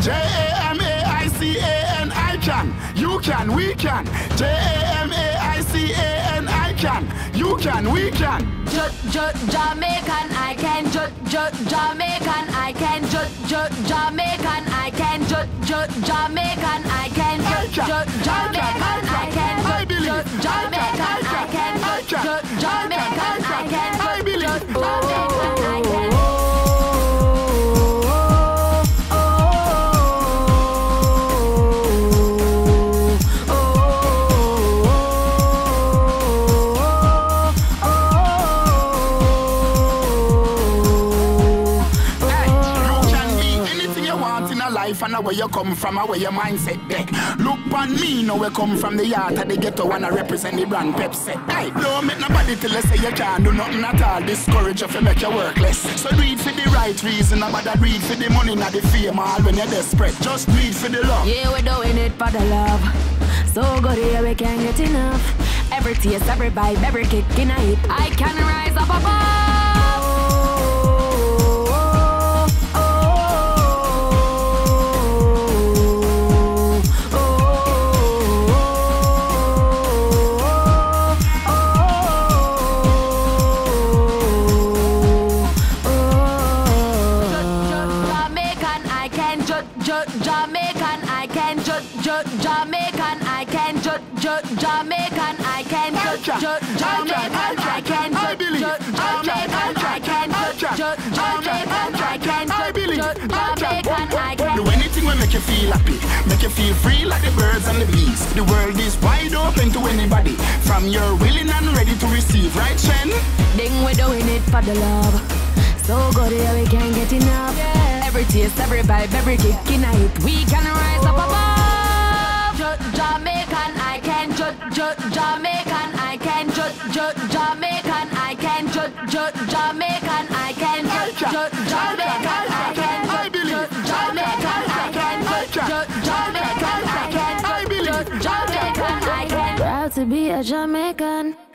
Jamaican, I can. You can, we can. Jamaican, I can. You can, we can. Jamaican, I can. Jamaican, I can. Jamaican, I can. Jamaican, I can. Jamaican, I can. I believe. Jamaican, I can. Jamaican, I can. I believe. Jamaican, I can. Life and where you come from and where your mindset deck. Look on me, now we come from the yard of the ghetto and I represent the brand Pepsi. Hey, don't make nobody tell you say you can't do nothing at all. Discourage you if make you workless. So do it for the right reason, but do it for the money, not the fame, all when you're desperate. Just do it for the love. Yeah, we're doing it for the love. So good here we can't get enough. Every taste, every vibe, every kick in a hit. I can rise up above. Jamaican, I can. Jamaican, I can. Jamaican, I can. Jamaican, I can. I believe. Jamaican, I can. Jamaican, I can. I believe. Jamaican, I can. Do anything will make you feel happy, make you feel free like the birds and the bees. The world is wide open to anybody. From your willing and ready to receive, right, Shen? Ding, we're doing it for the love. So good here we can't get enough. Every taste, every vibe, every kick in a hit. We can rise up above. Jamaican, I can. Jamaican, I can. Jamaican, I can. Jamaican, I can. Jamaican, I can. I believe. Jamaican, I can. Jamaican, I can. I believe. Jamaican, I can. Proud to be a Jamaican.